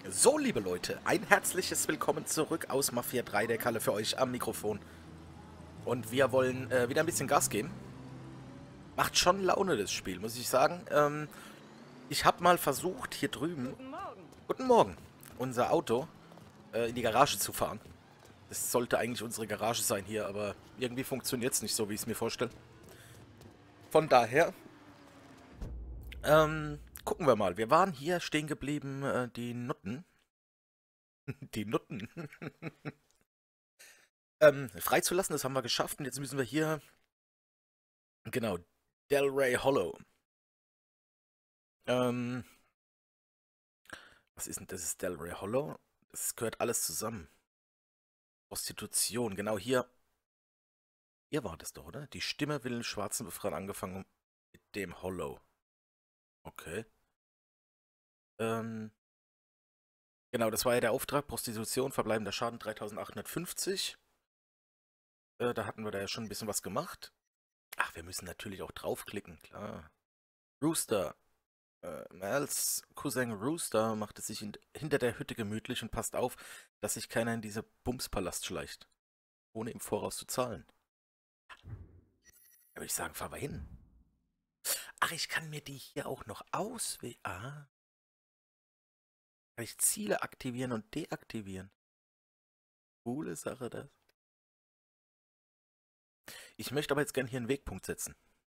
So, liebe Leute, ein herzliches Willkommen zurück aus Mafia 3, der Kalle für euch am Mikrofon. Und wir wollen wieder ein bisschen Gas geben. Macht schon Laune, das Spiel, muss ich sagen. Ich habe mal versucht, hier drüben, guten Morgen, unser Auto in die Garage zu fahren. Das sollte eigentlich unsere Garage sein hier, aber irgendwie funktioniert es nicht so, wie ich es mir vorstelle. Von daher, gucken wir mal. Wir waren hier stehen geblieben, die Nutten. Die Nutten. Freizulassen, das haben wir geschafft. Und jetzt müssen wir hier, genau, Delray Hollow. Was ist denn das? Ist Delray Hollow? Das gehört alles zusammen. Prostitution, genau hier. Hier war das doch, oder? Die Stimme will den Schwarzen befreien, angefangen mit dem Hollow. Okay. Genau, das war ja der Auftrag. Prostitution, verbleibender Schaden 3850. Da hatten wir da ja schon ein bisschen was gemacht. Ach, wir müssen natürlich auch draufklicken, klar. Rooster. Mals Cousin Rooster macht es sich hinter der Hütte gemütlich und passt auf, dass sich keiner in diese Bumspalast schleicht. Ohne im Voraus zu zahlen. Da würde ich sagen, fahren wir hin. Ach, ich kann mir die hier auch noch auswählen. Ah. Kann ich Ziele aktivieren und deaktivieren. Coole Sache das. Ich möchte aber jetzt gerne hier einen Wegpunkt setzen.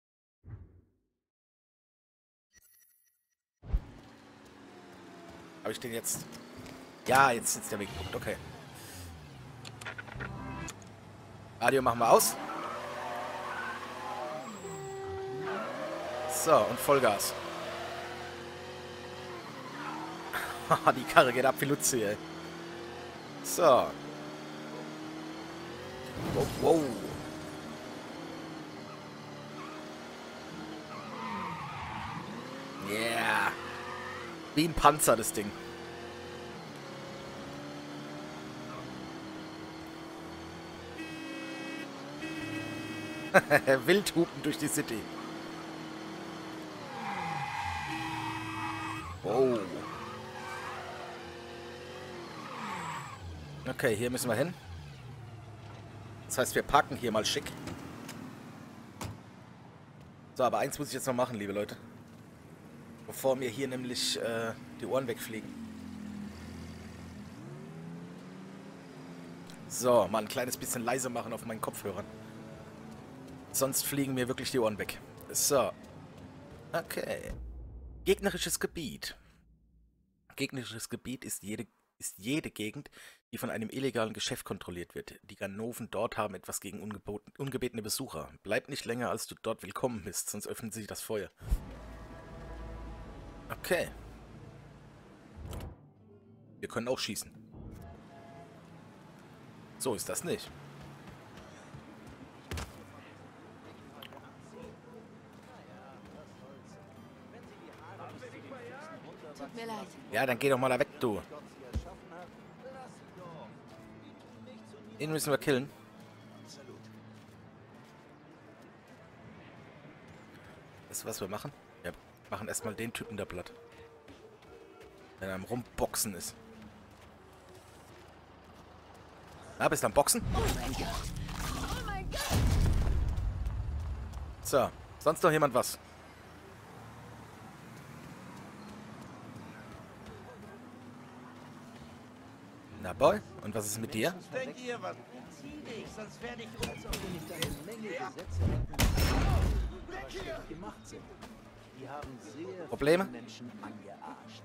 Habe ich den jetzt? Ja, jetzt sitzt der Wegpunkt, okay. Radio machen wir aus. So, und Vollgas. Haha, die Karre geht ab wie Luzi, ey. So. Wow, wow. Yeah. Wie ein Panzer, das Ding. Wildhupen durch die City. Oh. Okay, hier müssen wir hin. Das heißt, wir parken hier mal schick. So, aber eins muss ich jetzt noch machen, liebe Leute. Bevor mir hier nämlich die Ohren wegfliegen. So, mal ein kleines bisschen leiser machen auf meinen Kopfhörern. Sonst fliegen mir wirklich die Ohren weg. So. Okay. Gegnerisches Gebiet. Gegnerisches Gebiet ist jede Gegend, die von einem illegalen Geschäft kontrolliert wird. Die Ganoven dort haben etwas gegen ungebetene Besucher. Bleib nicht länger, als du dort willkommen bist, sonst öffnet sich das Feuer. Okay. Wir können auch schießen. So ist das nicht. Tut mir leid. Ja, dann geh doch mal da weg, du. Den müssen wir killen. Das ist, was wir machen. Wir machen erstmal den Typen da platt. Der am Rumboxen ist. Na, bist du am Boxen? Oh mein Gott. Oh mein Gott. So, sonst noch jemand was? Na, Boy, und was ist mit dir? Denkt ihr, was zieh dich, sonst werde ich Als ob wir nicht eine Menge Gesetze hätten, die aber schlecht gemacht sind. Die haben sehr Probleme? viele Menschen angearscht.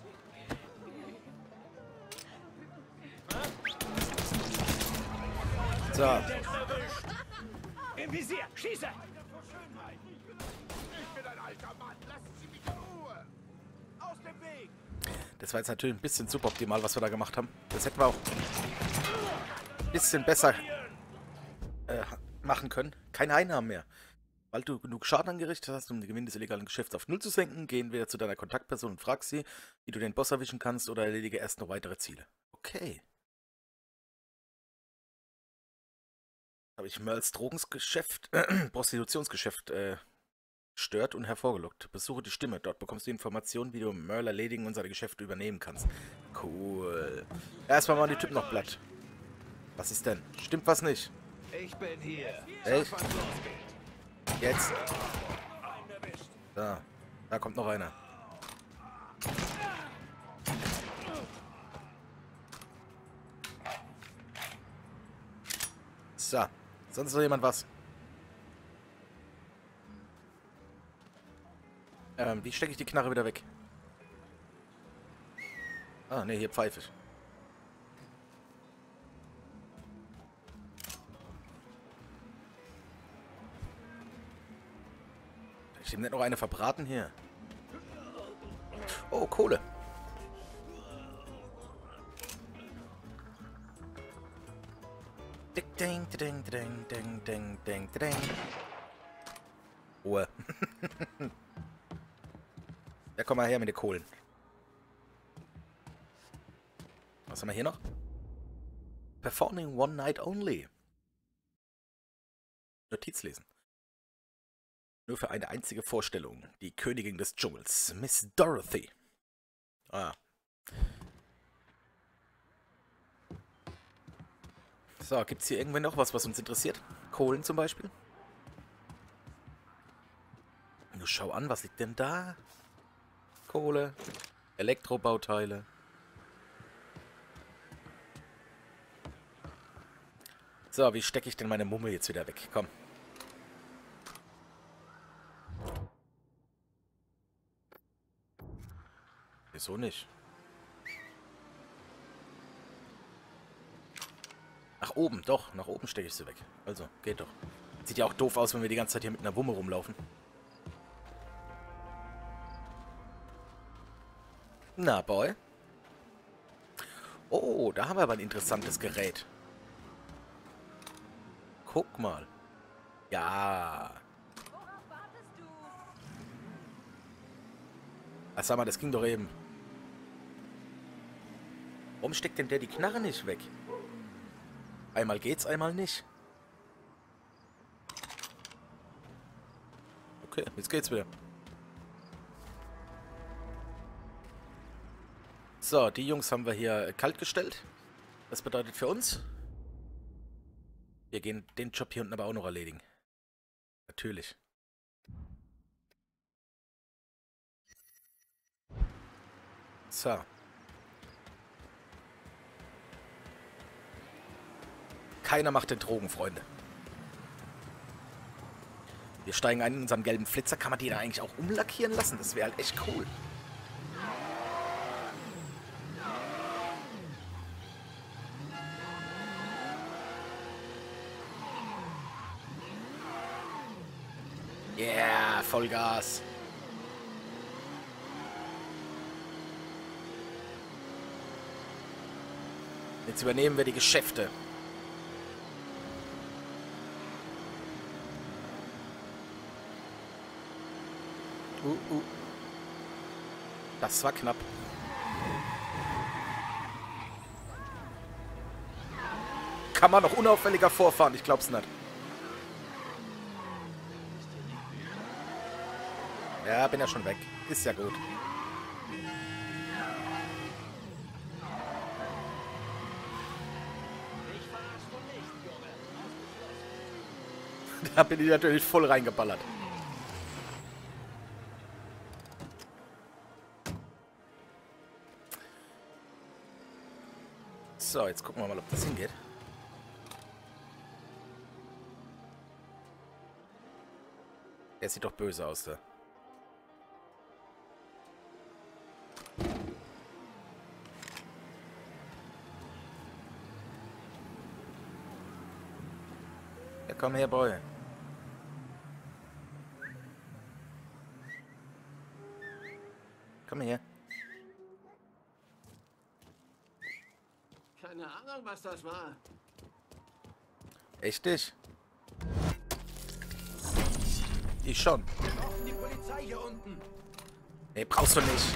So, im Visier, schieße! das war jetzt natürlich ein bisschen suboptimal, was wir da gemacht haben. Das hätten wir auch ein bisschen besser machen können. Keine Einnahmen mehr. Weil du genug Schaden angerichtet hast, um den Gewinn des illegalen Geschäfts auf Null zu senken, gehen wir zu deiner Kontaktperson und frag sie, wie du den Boss erwischen kannst oder erledige erst noch weitere Ziele. Okay. Habe ich Merles Drogengeschäft, Prostitutionsgeschäft stört und hervorgelockt. Besuche die Stimme. Dort bekommst du Informationen, wie du Merle erledigen und seine Geschäfte übernehmen kannst. Cool. Erstmal mal die Typen noch platt. Was ist denn? Stimmt was nicht? Ich bin hier. Echt? Jetzt. Da. Da kommt noch einer. So. Sonst noch jemand was? Wie stecke ich die Knarre wieder weg? Ah, ne, hier pfeife ich. Ich nehme nicht noch eine verbraten hier. Oh, Kohle. Ding, ding, ding, ding, ding, ding, ding. Ruhe. Ja, komm mal her mit den Kohlen. Was haben wir hier noch? Performing one night only. Notiz lesen. Nur für eine einzige Vorstellung. Die Königin des Dschungels, Miss Dorothy. Ah. So, gibt's hier irgendwann noch was uns interessiert? Kohlen zum Beispiel? Nur schau an, was liegt denn da? Kohle, Elektrobauteile. So, wie stecke ich denn meine Mumme jetzt wieder weg? Komm. Wieso nicht? Nach oben, doch. Nach oben stecke ich sie weg. Also, geht doch. Sieht ja auch doof aus, wenn wir die ganze Zeit hier mit einer Wumme rumlaufen. Na, Boy. Oh, da haben wir aber ein interessantes Gerät. Guck mal. Ja. Ach, sag mal, das ging doch eben. Warum steckt denn der die Knarre nicht weg? Einmal geht's, einmal nicht. Okay, jetzt geht's wieder. So, die Jungs haben wir hier kalt gestellt. Das bedeutet für uns, wir gehen den Job hier unten aber auch noch erledigen. Natürlich. So. Keiner macht den Drogen, Freunde. Wir steigen ein in unseren gelben Flitzer. Kann man die da eigentlich auch umlackieren lassen? Das wäre halt echt cool. Yeah, Vollgas. Jetzt übernehmen wir die Geschäfte. Das war knapp. Kann man noch unauffälliger vorfahren? Ich glaub's nicht. Ja, bin ja schon weg. Ist ja gut. Da bin ich natürlich voll reingeballert. So, jetzt gucken wir mal, ob das hingeht. Der sieht doch böse aus, da. Ja, komm her, Boy. Komm her. Keine Ahnung, was das war. Echt nicht? Ich schon. Die Polizei hier unten. Nee, brauchst du nicht.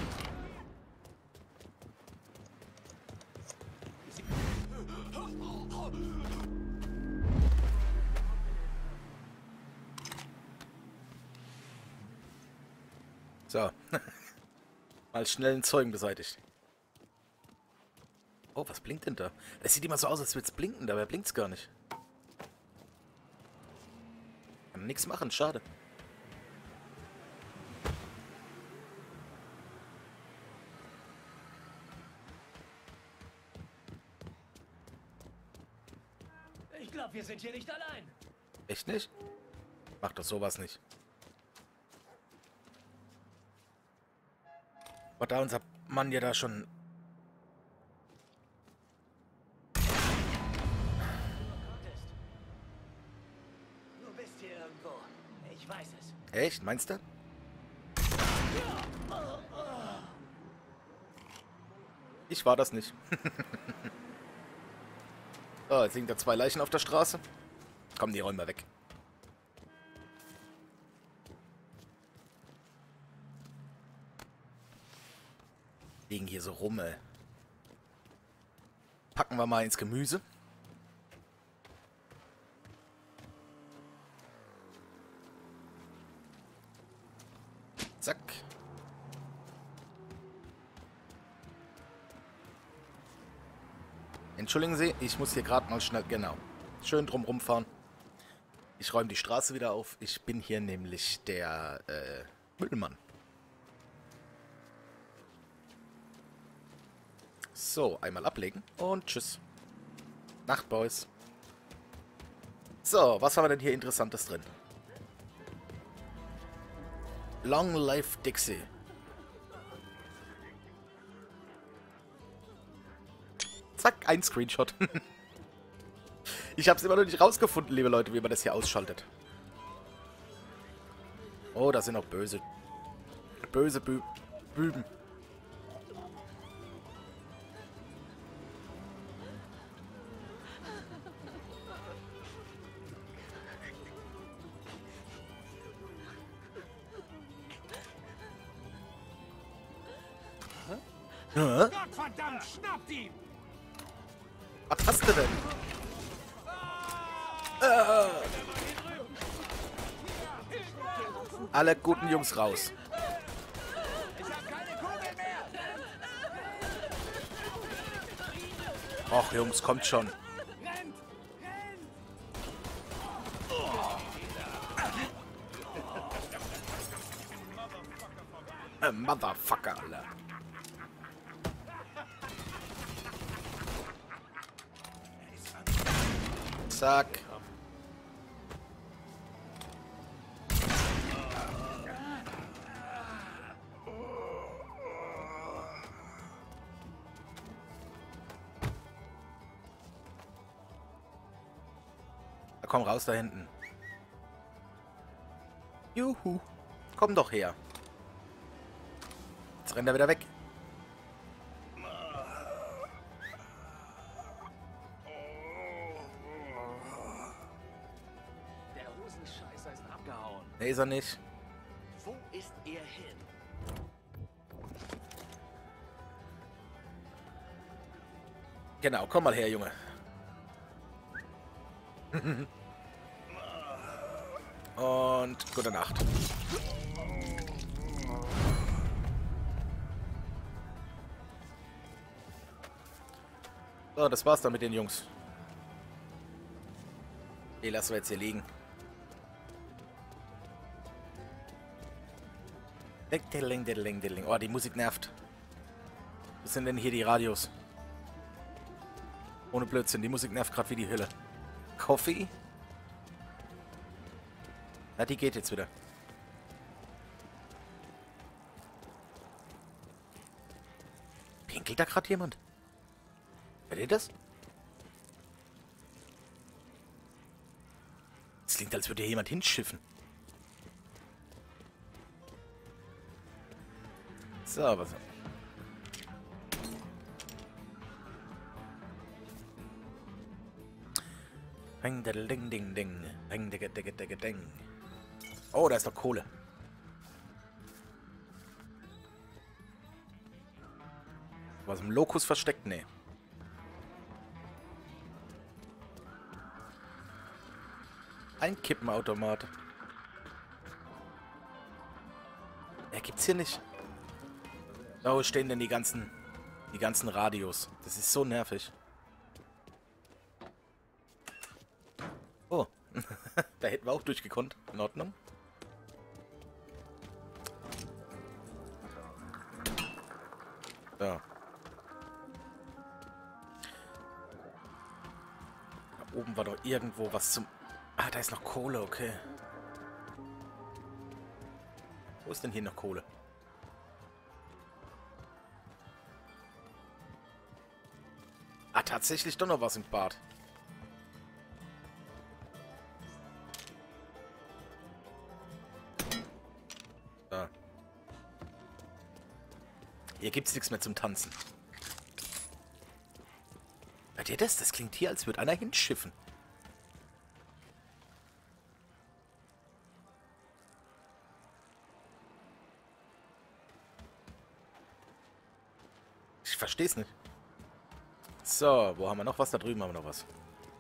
So. Mal schnell einen Zeugen beseitigt. Oh, was blinkt denn da? Das sieht immer so aus, als würde es blinken, dabei blinkt es gar nicht. Kann nichts machen, schade. Ich glaube, wir sind hier nicht allein. Echt nicht? Macht doch sowas nicht. War da unser Mann ja da schon... Du bist hier irgendwo. Ich weiß es. Echt? Meinst du? Ich war das nicht. So, jetzt liegen da 2 Leichen auf der Straße. Komm, die räumen wir weg. Liegen hier so rum, ey. Packen wir mal ins Gemüse. Zack. Entschuldigen Sie, ich muss hier gerade mal schnell... Genau. Schön drum rumfahren. Ich räume die Straße wieder auf. Ich bin hier nämlich der Müllmann. So, einmal ablegen und tschüss. Nacht, Boys. So, was haben wir denn hier Interessantes drin? Long Life Dixie. Zack, ein Screenshot. Ich habe es immer noch nicht rausgefunden, liebe Leute, wie man das hier ausschaltet. Oh, da sind auch böse Büben. Gottverdammt, schnappt ihn! Was hast du denn? Alle guten Jungs raus. Och, Jungs, kommt schon. Motherfucker, Alter. Zack. Na, komm raus da hinten. Juhu. Komm doch her. Jetzt rennt er wieder weg. Der Hosenscheißer ist abgehauen. Nee, ist er nicht. Wo ist er hin? Genau, komm mal her, Junge. Und gute Nacht. So, das war's dann mit den Jungs. Die lassen wir jetzt hier liegen. Oh, die Musik nervt. Was sind denn hier die Radios? Ohne Blödsinn, die Musik nervt gerade wie die Hölle. Coffee? Na, die geht jetzt wieder. Pinkelt da gerade jemand? Hört ihr das? Es klingt, als würde hier jemand hinschiffen. So, was... Ding, ding, ding, ding. Ding, ding, ding, ding, ding. Oh, da ist doch Kohle. Was im Lokus versteckt? Nee. Ein Kippenautomat. Ja, gibt's hier nicht. Da, wo stehen denn die ganzen Die ganzen Radios. Das ist so nervig. Oh. Da hätten wir auch durchgekonnt. In Ordnung. Ja. Da oben war doch irgendwo was zum... Ah, da ist noch Kohle, okay. Wo ist denn hier noch Kohle? Ah, tatsächlich doch noch was im Bad. Da. Hier gibt's nichts mehr zum Tanzen. Hört ihr das? Das klingt hier, als würde einer hinschiffen. Ich versteh's nicht. So, wo haben wir noch was? Da drüben haben wir noch was.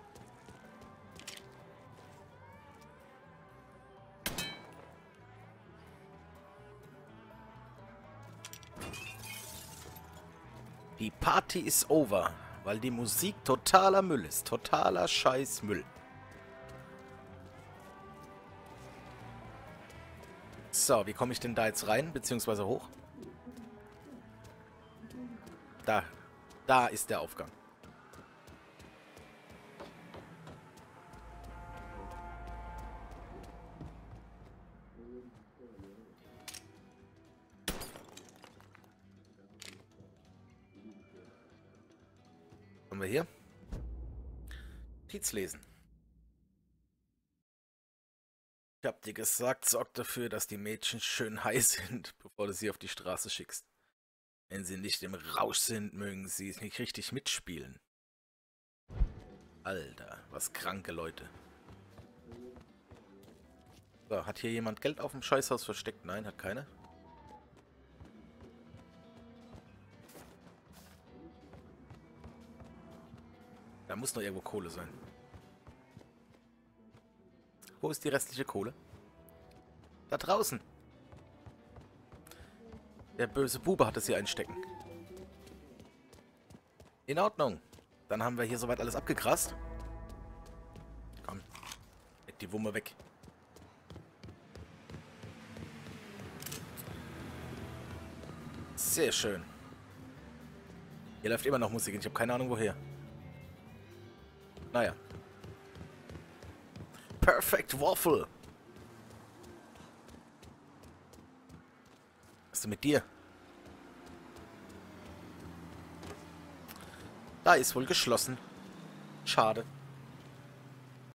Die Party ist over, weil die Musik totaler Müll ist. Totaler Scheißmüll. So, wie komme ich denn da jetzt rein, beziehungsweise hoch? Da ist der Aufgang. Haben wir hier? Notiz lesen. Ich hab dir gesagt, sorg dafür, dass die Mädchen schön heiß sind, bevor du sie auf die Straße schickst. Wenn sie nicht im Rausch sind, mögen sie es nicht richtig mitspielen. Alter, was kranke Leute. So, hat hier jemand Geld auf dem Scheißhaus versteckt? Nein, hat keiner. Da muss noch irgendwo Kohle sein. Wo ist die restliche Kohle? Da draußen. Der böse Bube hat es hier einstecken. In Ordnung. Dann haben wir hier soweit alles abgegrast. Komm. Leg die Wumme weg. Sehr schön. Hier läuft immer noch Musik und ich habe keine Ahnung woher. Naja. Perfect Waffle. Was ist denn mit dir? Da ist wohl geschlossen. Schade.